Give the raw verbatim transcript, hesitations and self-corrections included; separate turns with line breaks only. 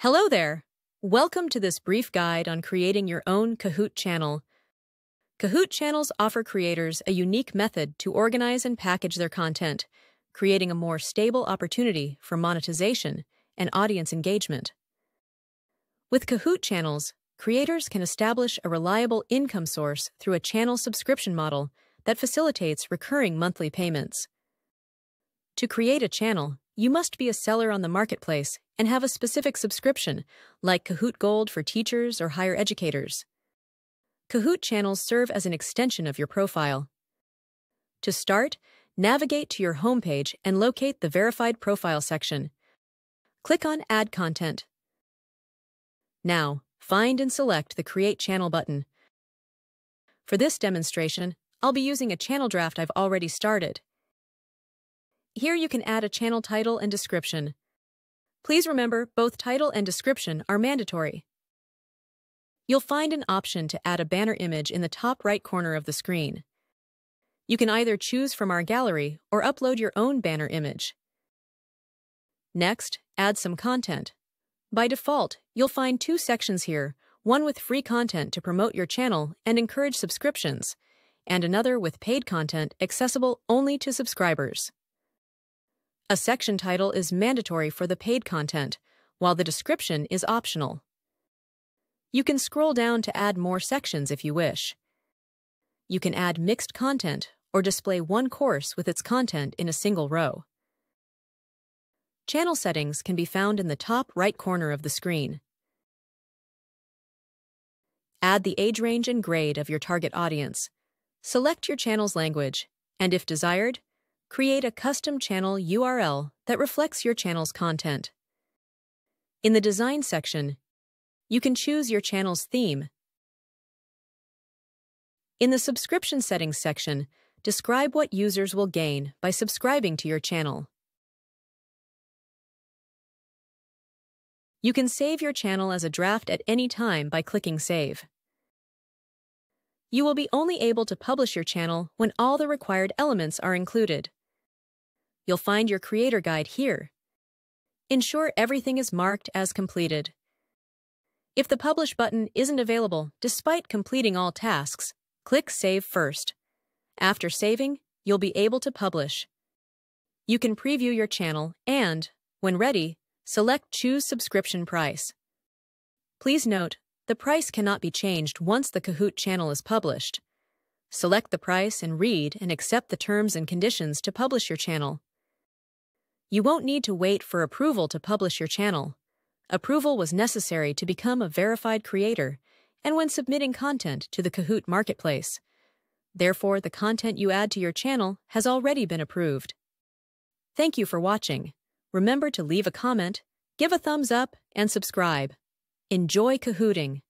Hello there! Welcome to this brief guide on creating your own Kahoot channel. Kahoot channels offer creators a unique method to organize and package their content, creating a more stable opportunity for monetization and audience engagement. With Kahoot channels, creators can establish a reliable income source through a channel subscription model that facilitates recurring monthly payments. To create a channel, you must be a seller on the marketplace and have a specific subscription, like Kahoot Gold for teachers or higher educators. Kahoot channels serve as an extension of your profile. To start, navigate to your homepage and locate the Verified Profile section. Click on Add Content. Now, find and select the Create Channel button. For this demonstration, I'll be using a channel draft I've already started. Here you can add a channel title and description. Please remember, both title and description are mandatory. You'll find an option to add a banner image in the top right corner of the screen. You can either choose from our gallery or upload your own banner image. Next, add some content. By default, you'll find two sections here, one with free content to promote your channel and encourage subscriptions, and another with paid content accessible only to subscribers. A section title is mandatory for the paid content, while the description is optional. You can scroll down to add more sections if you wish. You can add mixed content or display one course with its content in a single row. Channel settings can be found in the top right corner of the screen. Add the age range and grade of your target audience. Select your channel's language, and if desired, create a custom channel U R L that reflects your channel's content. In the Design section, you can choose your channel's theme. In the Subscription Settings section, describe what users will gain by subscribing to your channel. You can save your channel as a draft at any time by clicking Save. You will be only able to publish your channel when all the required elements are included. You'll find your creator guide here. Ensure everything is marked as completed. If the Publish button isn't available despite completing all tasks, click Save first. After saving, you'll be able to publish. You can preview your channel and, when ready, select Choose Subscription Price. Please note, the price cannot be changed once the Kahoot channel is published. Select the price and read and accept the terms and conditions to publish your channel. You won't need to wait for approval to publish your channel. Approval was necessary to become a verified creator and when submitting content to the Kahoot marketplace. Therefore, the content you add to your channel has already been approved. Thank you for watching. Remember to leave a comment, give a thumbs up, and subscribe. Enjoy Kahooting!